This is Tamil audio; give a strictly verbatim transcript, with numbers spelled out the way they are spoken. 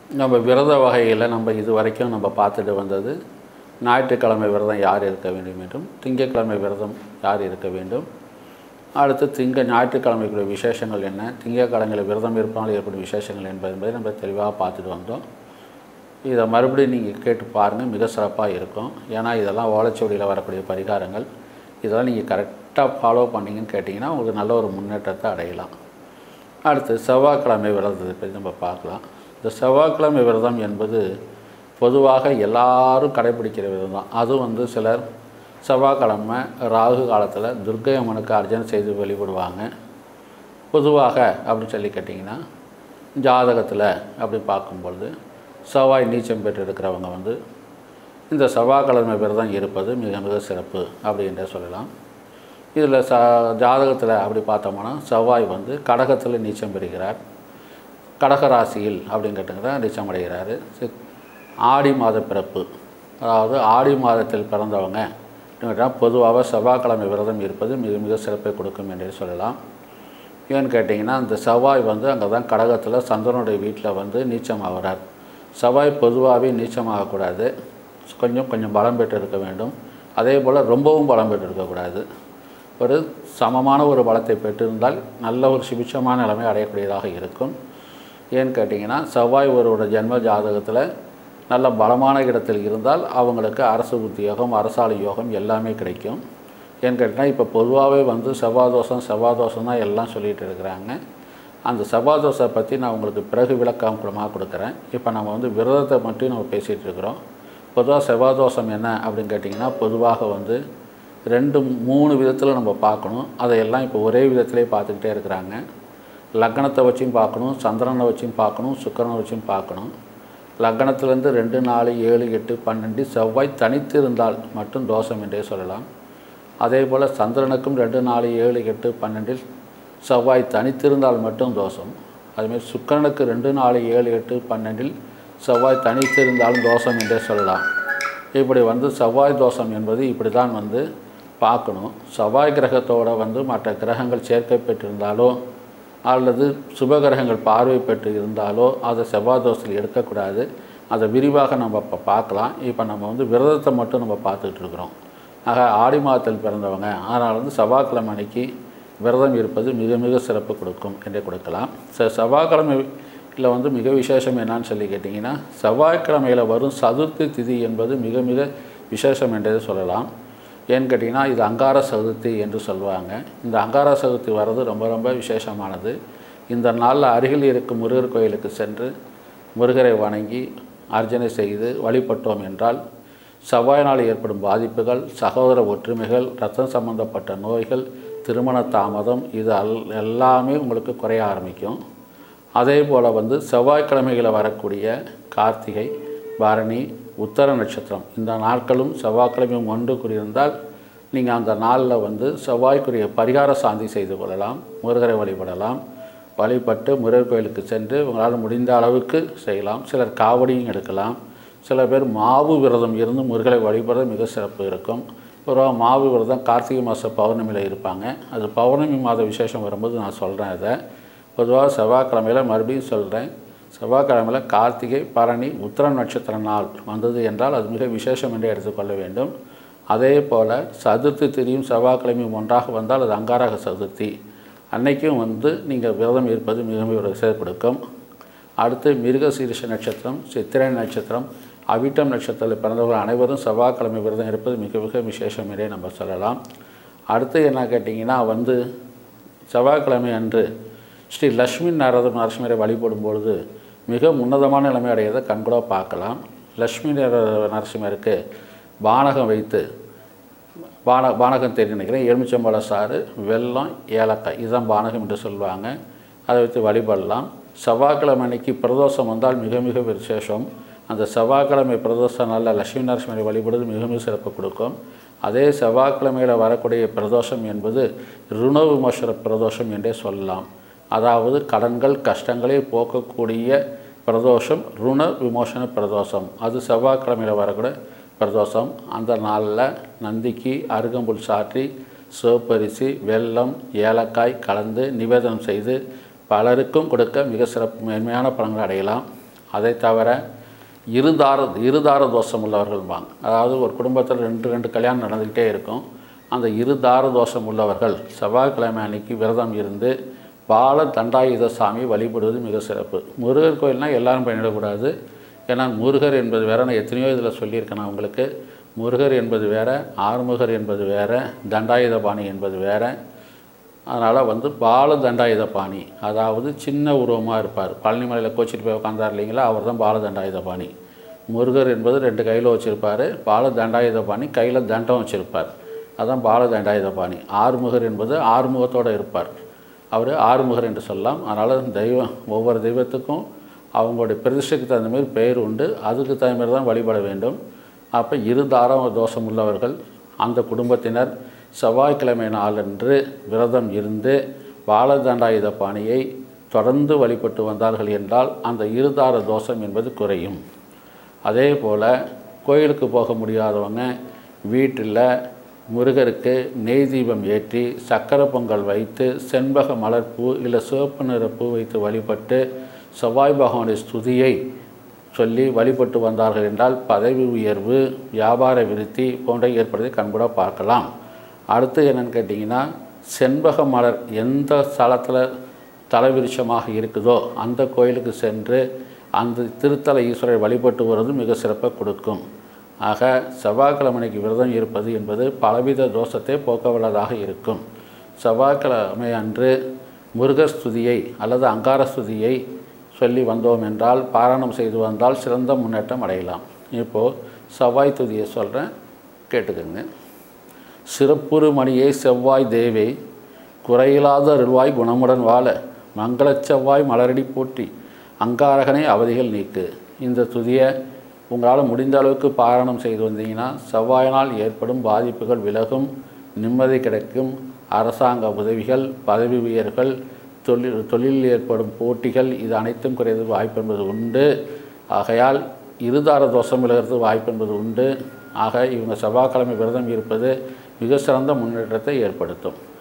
நம்ம விரத வகையில் நம்ம இது வரைக்கும் நம்ம பார்த்துட்டு வந்தது ஞாயிற்றுக்கிழமை விரதம் யார் இருக்க வேண்டும் என்றும், திங்கட்கிழமை விரதம் யார் இருக்க வேண்டும், அடுத்து திங்க ஞாயிற்றுக்கிழமைக்குரிய விசேஷங்கள் என்ன, திங்கட்கிழமையில் விரதம் இருப்பதால் ஏற்படும் விசேஷங்கள் என்பது என்பதை நம்ம தெளிவாக பார்த்துட்டு வந்தோம். இதை மறுபடியும் நீங்கள் கேட்டு பாருங்கள், மிக சிறப்பாக இருக்கும். ஏன்னா இதெல்லாம் ஓலைச்சுவடியில் வரக்கூடிய பரிகாரங்கள். இதெல்லாம் நீங்கள் கரெக்டாக ஃபாலோ பண்ணிங்கன்னு கேட்டிங்கன்னா உங்களுக்கு நல்ல ஒரு முன்னேற்றத்தை அடையலாம். அடுத்து செவ்வாய்க்கிழமை விரதத்தை பற்றி நம்ம பார்க்கலாம். இந்த செவ்வாய்க்கிழமை விரதம் என்பது பொதுவாக எல்லாரும் கடைபிடிக்கிற விரதம் தான். அதுவும் வந்து சிலர் செவ்வாய்க்கிழமை ராகு காலத்தில் துர்க்கை அம்மனுக்கு அர்ச்சனை செய்து வழிபடுவாங்க. பொதுவாக அப்படின்னு சொல்லி கேட்டிங்கன்னா ஜாதகத்தில் அப்படி பார்க்கும்பொழுது செவ்வாய் நீச்சம் பெற்று இருக்கிறவங்க வந்து இந்த செவ்வாய்க்கிழமை விரதம் இருப்பது மிக மிக சிறப்பு அப்படின்றே சொல்லலாம். இதில் ச ஜாதகத்தில் அப்படி பார்த்தோம்னா செவ்வாய் வந்து கடகத்தில் நீச்சம் பெறுகிறார். கடகராசியில் அப்படின்னு கேட்டுங்கிற நீச்சம் அடைகிறாரு. ஆடி மாத பிறப்பு, அதாவது ஆடி மாதத்தில் பிறந்தவங்க பொதுவாக செவ்வாய்க்கிழமை விரதம் இருப்பது மிக மிக சிறப்பை கொடுக்கும் என்றே சொல்லலாம். ஏன்னு கேட்டிங்கன்னா அந்த செவ்வாய் வந்து அங்கே தான் கடகத்தில் சந்திரனுடைய வீட்டில் வந்து நீச்சம் ஆகிறார். செவ்வாய் பொதுவாகவே நீச்சமாகக்கூடாது, கொஞ்சம் கொஞ்சம் பலம் பெற்று இருக்க வேண்டும். அதே போல் ரொம்பவும் பலம் பெற்று இருக்கக்கூடாது. ஒரு சமமான ஒரு பலத்தை பெற்றிருந்தால் நல்ல ஒரு சுபிட்சமான நிலைமை அடையக்கூடியதாக இருக்கும். ஏன்னு கேட்டிங்கன்னா செவ்வாய் ஒருவரோட ஜென்ம ஜாதகத்தில் நல்ல பலமான இடத்தில் இருந்தால் அவங்களுக்கு அரசு உத்தியோகம், அரசாளி யோகம் எல்லாமே கிடைக்கும். ஏன்னு கேட்டிங்கன்னா இப்போ பொதுவாகவே வந்து செவ்வாய் தோஷம் செவ்வாய் தோஷம் தான் எல்லாம் சொல்லிகிட்டு இருக்கிறாங்க. அந்த செவ்வாய் தோஷத்தை பற்றி நான் உங்களுக்கு பிறகு விளக்கமாக கொடுக்குறேன். இப்போ நம்ம வந்து விரதத்தை மட்டும் நம்ம பேசிகிட்டு இருக்கிறோம். பொதுவாக செவ்வாய் தோஷம் என்ன அப்படின்னு கேட்டிங்கன்னா பொதுவாக வந்து ரெண்டு மூணு விதத்தில் நம்ம பார்க்கணும். அதையெல்லாம் இப்போ ஒரே விதத்திலே பார்த்துக்கிட்டே இருக்கிறாங்க. லக்னத்தை வச்சும் பார்க்கணும், சந்திரனை வச்சும் பார்க்கணும், சுக்கிரனை வச்சும் பார்க்கணும். லக்னத்திலேருந்து ரெண்டு நாலு ஏழு எட்டு பன்னெண்டு செவ்வாய் தனித்து இருந்தால் மட்டும் தோஷம் என்றே சொல்லலாம். அதே போல் சந்திரனுக்கும் ரெண்டு நாலு ஏழு எட்டு பன்னெண்டில் செவ்வாய் தனித்திருந்தால் மட்டும் தோஷம். அதுமாதிரி சுக்கிரனுக்கு ரெண்டு நாலு ஏழு எட்டு பன்னெண்டில் செவ்வாய் தனித்திருந்தாலும் தோஷம் என்றே சொல்லலாம். இப்படி வந்து செவ்வாய் தோஷம் என்பது இப்படி தான் வந்து பார்க்கணும். செவ்வாய் கிரகத்தோடு வந்து மற்ற கிரகங்கள் சேர்க்கை பெற்றிருந்தாலோ அல்லது சுபகிரகங்கள் பார்வை பெற்று இருந்தாலோ அதை செவ்வாய் தோஷத்தில் எடுக்கக்கூடாது. அதை விரிவாக நம்ம இப்போ பார்க்கலாம். இப்போ நம்ம வந்து விரதத்தை மட்டும் நம்ம பார்த்துட்டு இருக்கிறோம். ஆக ஆடி மாதத்தில் பிறந்தவங்க அதனால் வந்து செவ்வாய்க்கிழமை அன்னைக்கு விரதம் இருப்பது மிக மிக சிறப்பு கொடுக்கும் என்றே கொடுக்கலாம். ச செவ்வாய்க்கிழமையில் வந்து மிக விசேஷம் என்னான்னு சொல்லி கேட்டிங்கன்னா செவ்வாய்க்கிழமையில் வரும் சதுர்த்தி திதி என்பது மிக மிக விசேஷம் என்றே சொல்லலாம். ஏன்னு கேட்டிங்கன்னா இது அங்கார சதுர்த்தி என்று சொல்லுவாங்க. இந்த அங்கார சதுர்த்தி வர்றது ரொம்ப ரொம்ப விசேஷமானது. இந்த நாளில் அருகில் இருக்கும் முருகர் கோயிலுக்கு சென்று முருகரை வணங்கி அர்ச்சனை செய்து வழிபட்டோம் என்றால் செவ்வாயினால் ஏற்படும் பாதிப்புகள், சகோதர ஒற்றுமைகள், இரத்தம் சம்பந்தப்பட்ட நோய்கள், திருமண தாமதம் இது அல் எல்லாமே உங்களுக்கு குறைய ஆரம்பிக்கும். அதே போல் வந்து செவ்வாய்க்கிழமைகளை வரக்கூடிய கார்த்திகை, பரணி, உத்தர நட்சத்திரம் இந்த நாட்களும் செவ்வாய்க்கிழமையும் ஒன்று கூடியிருந்தால் நீங்கள் அந்த நாளில் வந்து செவ்வாய்க்குரிய பரிகார சாந்தி செய்து கொள்ளலாம், முருகரை வழிபடலாம். வழிபட்டு முருகர் கோயிலுக்கு சென்று உங்களால் முடிந்த அளவுக்கு செய்யலாம். சிலர் காவடியும் எடுக்கலாம். சில பேர் மாவு விரதம் இருந்து முருகரை வழிபடுறது மிக சிறப்பு இருக்கும். ஒரு மாவு விரதம் கார்த்திகை மாத பௌர்ணமியில் இருப்பாங்க. அது பௌர்ணமி மாத விசேஷம் வரும்போது நான் சொல்கிறேன். இதை பொதுவாக செவ்வாய்க்கிழமையில் மறுபடியும் சொல்கிறேன். செவ்வாய்க்கிழமையில் கார்த்திகை, பரணி, உத்திர நட்சத்திர நாள் வந்தது என்றால் அது மிக விசேஷம் என்று எடுத்துக்கொள்ள வேண்டும். அதே போல் சதுர்த்தி திதியும் செவ்வாய்க்கிழமையும் ஒன்றாக வந்தால் அது அங்காரக சதுர்த்தி. அன்னைக்கும் வந்து நீங்கள் விரதம் இருப்பது மிக மிக விசேஷம் கொடுக்கும். அடுத்து மிருகசீரிஷ நட்சத்திரம், சித்திரை நட்சத்திரம், அவிட்டம் நட்சத்திரத்தில் பிறந்தவர்கள் அனைவரும் செவ்வாய்க்கிழமை விரதம் இருப்பது மிக மிக விசேஷம் என்றே நம்ம சொல்லலாம். அடுத்து என்ன கேட்டிங்கன்னா வந்து செவ்வாய்க்கிழமை அன்று ஸ்ரீ லக்ஷ்மி நாரத நரசிம்மரை வழிபடும் பொழுது மிக உன்னதமான நிலைமை அடையதை கண்கூட பார்க்கலாம். லக்ஷ்மி நரசிம்மருக்கு பானகம் வைத்து பான பானகம் தெரிஞ்சு நினைக்கிறேன் எலுமிச்சம்பழ சாறு, வெல்லம், ஏலக்காய் இதுதான் பானகம் என்று சொல்லுவாங்க. அதை வைத்து வழிபடலாம். செவ்வாய்க்கிழமை அன்னைக்கு பிரதோஷம் வந்தால் மிக மிக விசேஷம். அந்த செவ்வாய்க்கிழமை பிரதோஷ நாளில் லட்சுமி நரசிம்மரை வழிபடுவது மிக மிக சிறப்பு கொடுக்கும். அதே செவ்வாய்க்கிழமையில் வரக்கூடிய பிரதோஷம் என்பது ருண விமோசன பிரதோஷம் என்றே சொல்லலாம். அதாவது கடன்கள் கஷ்டங்களை போக்கக்கூடிய பிரதோஷம் ருண விமோசன பிரதோஷம். அது செவ்வாய்க்கிழமையில் வரக்கூடிய பிரதோஷம். அந்த நாளில் நந்திக்கு அருகம்புல் சாற்றி சிவப்பரிசி, வெல்லம், ஏலக்காய் கலந்து நிவேதனம் செய்து பலருக்கும் கொடுக்க மிக சிறப்பு மேன்மையான பலன்கள் அடையலாம். அதை தவிர இருதார இருதார தோஷம் உள்ளவர்கள்பாங்க. அதாவது ஒரு குடும்பத்தில் ரெண்டு ரெண்டு கல்யாணம் நடந்துக்கிட்டே இருக்கும். அந்த இருதார தோஷம் உள்ளவர்கள் செவ்வாய்க்கிழமை அன்னைக்கு விரதம் இருந்து பால தண்டாயுத சாமி வழிபடுவது மிக சிறப்பு. முருகர் கோயில்னால் எல்லாரும் பயனிடக்கூடாது. ஏன்னா முருகர் என்பது வேறு, நான் எத்தனையோ இதில் சொல்லியிருக்கேன் நான் உங்களுக்கு. முருகர் என்பது வேறு, ஆறுமுகர் என்பது வேறு, தண்டாயுதபாணி என்பது வேறு. அதனால் வந்து பால தண்டாயுதபாணி, அதாவது சின்ன உருவமாக இருப்பார். பழனிமலையில் கோச்சிட்டு போய் உட்காந்தார் இல்லைங்களா, அவர் தான் பால தண்டாயுதபாணி. முருகர் என்பது ரெண்டு கையில் வச்சுருப்பார். பால தண்டாயுதபாணி கையில் தண்டம் வச்சுருப்பார். அதுதான் பால தண்டாயுதபாணி. ஆறுமுகர் என்பது ஆறுமுகத்தோடு இருப்பார். அவர் ஆறுமுகர் என்று சொல்லலாம். அதனால் தெய்வம் ஒவ்வொரு தெய்வத்துக்கும் அவங்களுடைய பிரதிஷ்டைக்கு தகுந்த மாதிரி பெயர் உண்டு. அதுக்கு தகுந்த மாதிரி தான் வழிபட வேண்டும். அப்போ இருதார தோஷம் உள்ளவர்கள் அந்த குடும்பத்தினர் செவ்வாய்க்கிழமை நாளன்று விரதம் இருந்து பாலதண்டாயுத பாணியை தொடர்ந்து வழிபட்டு வந்தார்கள் என்றால் அந்த இருதார தோஷம் என்பது குறையும். அதே போல் கோயிலுக்கு போக முடியாதவங்க வீட்டில் முருகருக்கு நெய் தீபம் ஏற்றி சக்கரை பொங்கல் வைத்து செண்பக மலர்பூ இல்லை சிவப்பு நிற பூ வைத்து வழிபட்டு செவ்வாய் பகவானுடைய ஸ்துதியை சொல்லி வழிபட்டு வந்தார்கள் என்றால் பதவி உயர்வு, வியாபார விருத்தி போன்ற ஏற்படுத்தி கண்கூட பார்க்கலாம். அடுத்து என்னென்னு கேட்டிங்கன்னா, செண்பக மலர் எந்த ஸ்தலத்தில் தலைவிருட்சமாக இருக்குதோ அந்த கோயிலுக்கு சென்று அந்த திருத்தல ஈஸ்வரரை வழிபட்டு வருவது மிக சிறப்பாக கொடுக்கும். ஆக செவ்வாய்க்கிழமைக்கு விரதம் இருப்பது என்பது பலவித தோஷத்தை போக்கவல்லதாக இருக்கும். செவ்வாய்க்கிழமை அன்று முருகர் ஸ்துதியை அல்லது அங்கார ஸ்துதியை சொல்லி வந்தோம் என்றால், பாராயணம் செய்து வந்தால் சிறந்த முன்னேற்றம் அடையலாம். இப்போது செவ்வாய் துதியை சொல்கிறேன், கேட்டுக்கோங்க. சிறப்புறு மணியை செவ்வாய் தேவே குறையில்லாத அருள்வாய் குணமுடன் வாழ மங்கள செவ்வாய் மலரடி போற்றி அங்காரகனை அவதிகள் நீக்கு. இந்த துதியை உங்களால் முடிந்த அளவுக்கு பாராயணம் செய்து வந்தீங்கன்னா செவ்வாயினால் ஏற்படும் பாதிப்புகள் விலகும், நிம்மதி கிடைக்கும். அரசாங்க உதவிகள், பதவி உயர்கள், தொழில் தொழிலில் ஏற்படும் போட்டிகள் இது அனைத்தும் குறைவது வாய்ப்பு என்பது உண்டு. ஆகையால் இருதார தோஷம் விலகிறது வாய்ப்பு என்பது உண்டு. ஆக இவங்க செவ்வாய்க்கிழமை விரதம் இருப்பது மிக சிறந்த முன்னேற்றத்தை ஏற்படுத்தும்.